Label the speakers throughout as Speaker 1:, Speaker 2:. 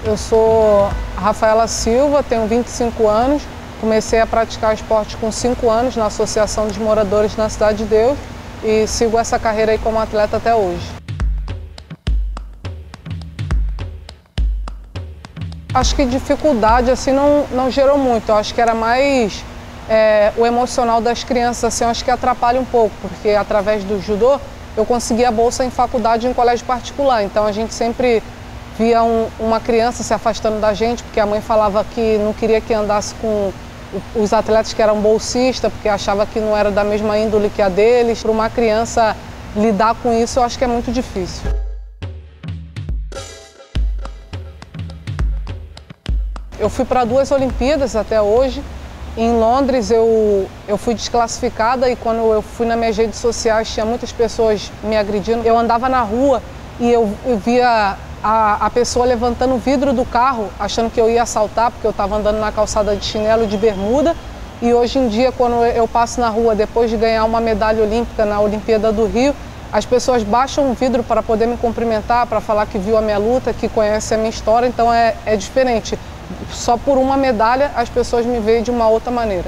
Speaker 1: Eu sou Rafaela Silva, tenho 25 anos, comecei a praticar esporte com 5 anos na Associação dos Moradores na Cidade de Deus e sigo essa carreira aí como atleta até hoje. Acho que dificuldade assim não gerou muito, eu acho que era mais o emocional das crianças, assim, eu acho que atrapalha um pouco, porque através do judô eu consegui a bolsa em faculdade em colégio particular, então a gente sempre via uma criança se afastando da gente, porque a mãe falava que não queria que andasse com os atletas que eram bolsistas, porque achava que não era da mesma índole que a deles. Para uma criança lidar com isso, eu acho que é muito difícil. Eu fui para 2 Olimpíadas até hoje. Em Londres eu fui desclassificada e quando eu fui nas minhas redes sociais tinha muitas pessoas me agredindo. Eu andava na rua e eu via a pessoa levantando o vidro do carro, achando que eu ia assaltar, porque eu estava andando na calçada de chinelo de bermuda. E hoje em dia, quando eu passo na rua, depois de ganhar uma medalha olímpica na Olimpíada do Rio, as pessoas baixam o vidro para poder me cumprimentar, para falar que viu a minha luta, que conhece a minha história. Então é diferente. Só por uma medalha as pessoas me veem de uma outra maneira.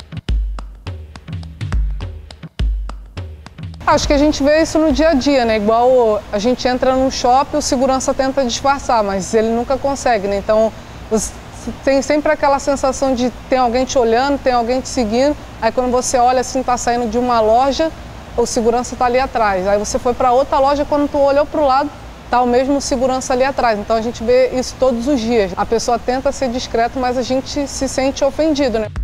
Speaker 1: Acho que a gente vê isso no dia a dia, né? Igual a gente entra num shopping, o segurança tenta disfarçar, mas ele nunca consegue, né? Então, você tem sempre aquela sensação de tem alguém te olhando, tem alguém te seguindo. Aí quando você olha assim, tá saindo de uma loja, o segurança tá ali atrás. Aí você foi para outra loja, quando tu olhou pro lado, tá o mesmo segurança ali atrás. Então a gente vê isso todos os dias. A pessoa tenta ser discreta, mas a gente se sente ofendido, né?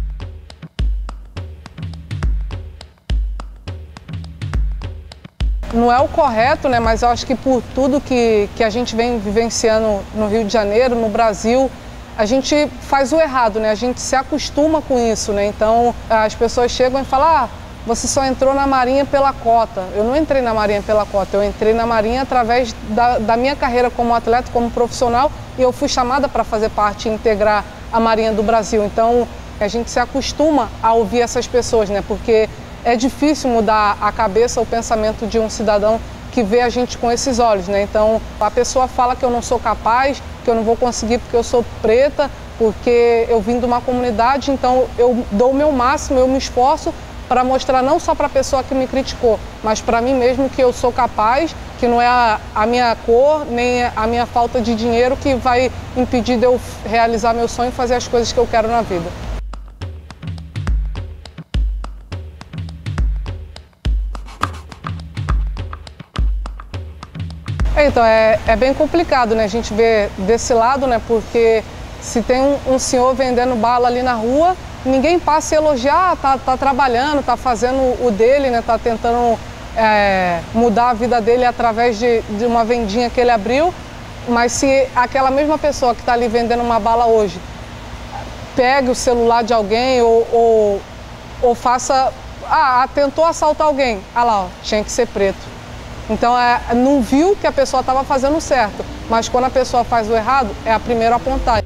Speaker 1: Não é o correto, né? Mas eu acho que por tudo que a gente vem vivenciando no Rio de Janeiro, no Brasil, a gente faz o errado, né? A gente se acostuma com isso, né? Então as pessoas chegam e falam: ah, você só entrou na Marinha pela cota. Eu não entrei na Marinha pela cota, eu entrei na Marinha através da minha carreira como atleta, como profissional, e eu fui chamada para fazer parte e integrar a Marinha do Brasil. Então a gente se acostuma a ouvir essas pessoas, né? Porque é difícil mudar a cabeça, o pensamento de um cidadão que vê a gente com esses olhos, né? Então, a pessoa fala que eu não sou capaz, que eu não vou conseguir porque eu sou preta, porque eu vim de uma comunidade, então eu dou o meu máximo, eu me esforço para mostrar não só para a pessoa que me criticou, mas para mim mesmo que eu sou capaz, que não é a minha cor, nem a minha falta de dinheiro que vai impedir de eu realizar meu sonho e fazer as coisas que eu quero na vida. Então, é bem complicado, né? A gente vê desse lado, né? Porque se tem um senhor vendendo bala ali na rua, ninguém passa a elogiar, tá trabalhando, tá fazendo o dele, né? Tá tentando mudar a vida dele através de uma vendinha que ele abriu. Mas se aquela mesma pessoa que está ali vendendo uma bala hoje pegue o celular de alguém ou faça... Ah, tentou assaltar alguém. Ah lá, ó, tinha que ser preto. Então, não viu que a pessoa estava fazendo certo, mas quando a pessoa faz o errado, é a primeira a apontar.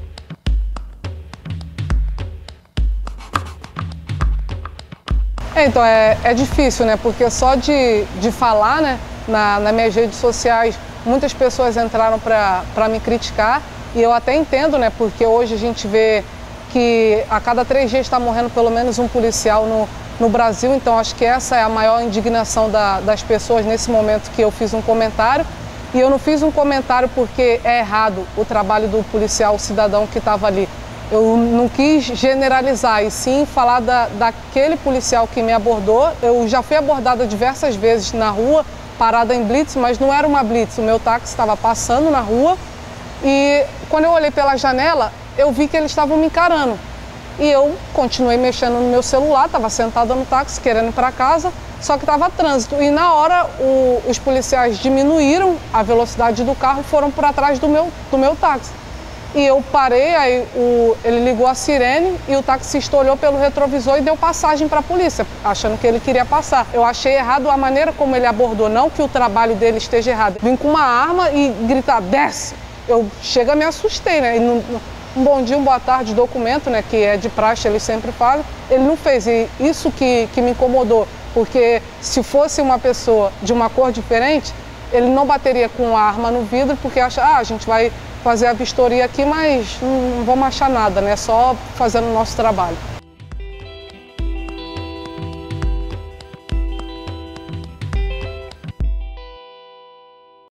Speaker 1: Então, é difícil, né? Porque só de falar, né, nas minhas redes sociais, muitas pessoas entraram para me criticar e eu até entendo, né? Porque hoje a gente vê que a cada 3 dias está morrendo pelo menos um policial no Brasil, então acho que essa é a maior indignação das pessoas nesse momento que eu fiz um comentário. E eu não fiz um comentário porque é errado o trabalho do policial, o cidadão que estava ali. Eu não quis generalizar e sim falar daquele policial que me abordou. Eu já fui abordada diversas vezes na rua, parada em blitz, mas não era uma blitz. O meu táxi estava passando na rua e quando eu olhei pela janela, eu vi que eles estavam me encarando. E eu continuei mexendo no meu celular, estava sentada no táxi, querendo ir para casa, só que estava trânsito. E na hora, os policiais diminuíram a velocidade do carro e foram por atrás do meu táxi. E eu parei, aí ele ligou a sirene e o taxista olhou pelo retrovisor e deu passagem para a polícia, achando que ele queria passar. Eu achei errado a maneira como ele abordou, não que o trabalho dele esteja errado. Vim com uma arma e gritar, desce! Eu me assustei, né? Um bom dia, uma boa tarde, documento, né, que é de praxe, eles sempre fazem, ele não fez. E isso que me incomodou, porque se fosse uma pessoa de uma cor diferente, ele não bateria com a arma no vidro, porque acha, a gente vai fazer a vistoria aqui, mas não vamos achar nada, né? Só fazendo o nosso trabalho.